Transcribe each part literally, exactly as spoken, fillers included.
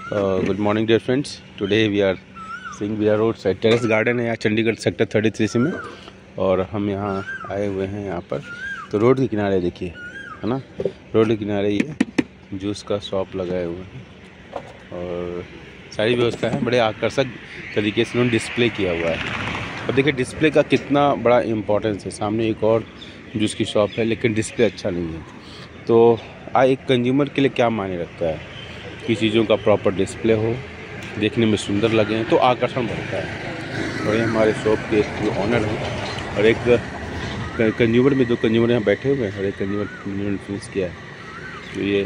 Good morning dear friends, today we are Singh Bihar road side terrace garden है यहाँ Chandigarh sector thirty three C में। और हम यहाँ आए हुए हैं यहाँ पर। तो रोड के किनारे देखिए, है ना, रोड के किनारे ये जूस का शॉप लगाए हुए हैं और सारी व्यवस्था है। बड़े आकर्षक तरीके से उन्होंने डिस्प्ले किया हुआ है। अब देखिए डिस्प्ले का कितना बड़ा इम्पोर्टेंस है। सामने एक और जूस की शॉप है लेकिन डिस्प्ले अच्छा नहीं है। तो आ एक कंज्यूमर के लिए क्या मायने रखता है कि चीज़ों का प्रॉपर डिस्प्ले हो, देखने में सुंदर लगें तो आकर्षण बढ़ता है। और ये हमारे शॉप के एक ऑनर हैं और एक कंज्यूमर में दो कंज्यूमर यहाँ बैठे हुए हैं और एक कंज्यूमर कंज्यूमर फिनिश किया है। तो ये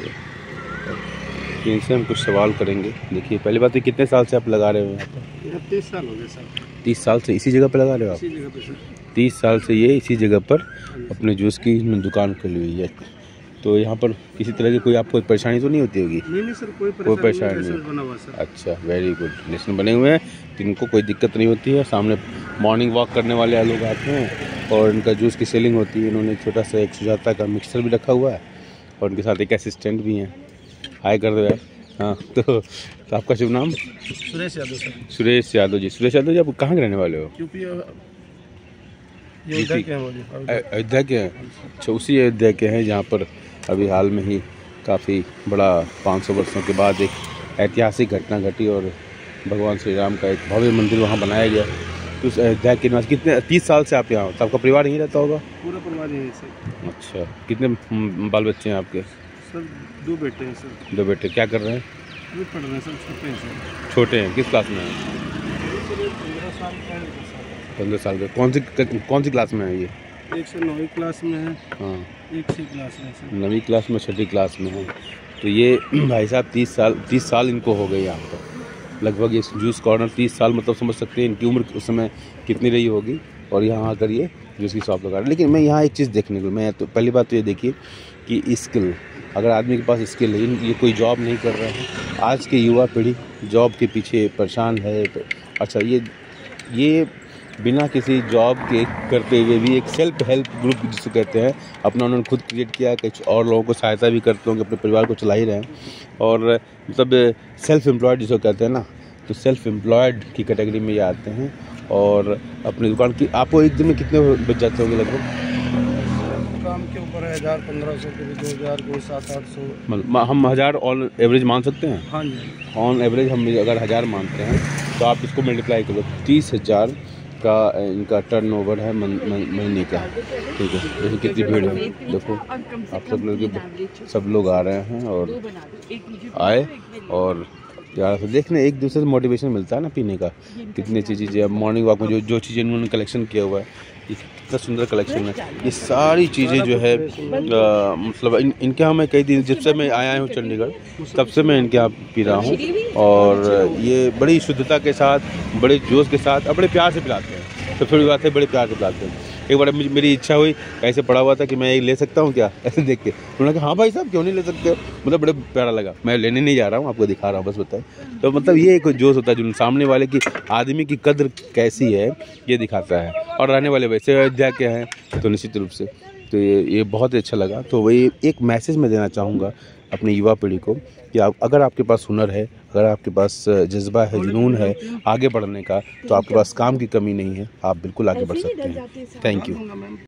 इनसे हम कुछ सवाल करेंगे। देखिए पहली बात, ये कितने साल से आप लगा रहे हो यहाँ पर? तीस साल हो गए सर। तीस साल से इसी जगह पर लगा रहे हो आप? इसी जगह पे सर। तीस साल से ये इसी जगह पर अपने जूस की दुकान खोली हुई है। तो यहाँ पर किसी तरह की कोई आपको परेशानी तो नहीं होती होगी? नहीं नहीं सर, कोई कोई परेशानी नहीं, बना हुआ सर। अच्छा, वेरी गुड। लेसन बने हुए हैं तो इनको कोई दिक्कत नहीं होती है। सामने मॉर्निंग वॉक करने वाले लोग आते हैं और इनका जूस की सेलिंग होती है। इन्होंने छोटा सा एक सुजाता का मिक्सर भी रखा हुआ है और उनके साथ एक असिस्टेंट भी हैं। हाय कर दो यार। हाँ, तो, तो आपका शुभ नाम? सुरेश यादव सर। सुरेश यादव जी। सुरेश यादव जी, आप कहाँ के रहने वाले हो? यूपी अयोध्या के हैं। अच्छा, उसी अयोध्या के हैं जहाँ पर अभी हाल में ही काफ़ी बड़ा पाँच सौ वर्षों के बाद एक ऐतिहासिक घटना घटी और भगवान श्री राम का एक भव्य मंदिर वहाँ बनाया गया। तो उस अयोध्या के निवास कितने तीस साल से आप यहाँ हो? तो आपका परिवार यहीं रहता होगा? पूरा परिवार यहीं सर। अच्छा, कितने बाल बच्चे हैं आपके? सर दो बेटे हैं सर। दो बेटे क्या कर रहे हैं? वो पढ़ रहे हैं सर, छोटे हैं सर। छोटे हैं, किस क्लास में हैं? पंद्रह साल का पंद्रह साल के। कौन सी कौन सी क्लास में है ये? एक से नौवीं क्लास में है। हाँ, एक सी क्लास में सर। नवीं क्लास में, छठी क्लास में है। तो ये भाई साहब तीस साल तीस साल इनको हो गए यहाँ पर लगभग। ये जूस कॉर्नर तीस साल, मतलब समझ सकते हैं इनकी उम्र उस समय कितनी रही होगी। और यहाँ आकर ये जूस की शॉप लगा रहे। लेकिन मैं यहाँ एक चीज़ देखने को, मैं तो पहली बात तो ये देखिए कि स्किल, अगर आदमी के पास स्किल है, ये कोई जॉब नहीं कर रहे हैं। आज के युवा पीढ़ी जॉब के पीछे परेशान है। अच्छा, ये ये बिना किसी जॉब के करते हुए भी एक सेल्फ हेल्प ग्रुप जिसे कहते हैं अपना उन्होंने खुद क्रिएट किया। कुछ और लोगों को सहायता भी करते होंगे, अपने परिवार को चला ही रहे हैं। और मतलब सेल्फ एम्प्लॉयड जिसे कहते हैं ना, तो सेल्फ एम्प्लॉयड की कैटेगरी में ये आते हैं। और अपनी दुकान की आपको एक दिन में कितने बच जाते होंगे लगभग? काम के ऊपर है, हज़ार पंद्रह सौ कभी दो हज़ार कोई सात आठ सौ। मतलब हम हज़ार ऑन एवरेज मान सकते हैं? हाँ जी, ऑन एवरेज हम अगर हज़ार मानते हैं तो आप इसको मल्टीप्लाई करो, तीस हज़ार का इनका टर्नओवर है महीने का। ठीक है, देखो कितनी भीड़ है। देखो आप सब लोग सब लोग आ रहे हैं और आए और यार देखने एक दूसरे से मोटिवेशन मिलता है ना पीने का। कितनी अच्छी चीज़ें अब मॉर्निंग वॉक में जो जो चीज़ें इन्होंने कलेक्शन किया हुआ है, ये कितना सुंदर कलेक्शन है। ये सारी चीज़ें जो है आ, मतलब इन, इनके यहाँ मैं कई दिन जब से मैं आया हूँ चंडीगढ़ तब से मैं इनके यहाँ पी रहा हूँ। और ये बड़ी शुद्धता के साथ, बड़े जोश के साथ और बड़े प्यार से पिलाते हैं। तो फिर बात है, बड़े प्यार से पिलाते हैं। एक बार मेरी इच्छा हुई, ऐसे पड़ा हुआ था कि मैं ये ले सकता हूँ क्या, ऐसे देख के उन्होंने कहा हाँ भाई साहब क्यों नहीं ले सकते। मतलब बड़े प्यारा लगा। मैं लेने नहीं जा रहा हूँ, आपको दिखा रहा हूँ बस, बताए। तो मतलब ये एक जोश होता है जो सामने वाले की आदमी की कद्र कैसी है ये दिखाता है। और रहने वाले वैसे अयोध्या के हैं तो निश्चित रूप से तो ये ये बहुत ही अच्छा लगा। तो वही एक मैसेज मैं देना चाहूँगा अपनी युवा पीढ़ी को कि आप अगर आपके पास हुनर है, अगर आपके पास जज्बा है, जुनून है आगे बढ़ने का, तो आपके पास काम की कमी नहीं है, आप बिल्कुल आगे बढ़ सकते हैं। Thank you.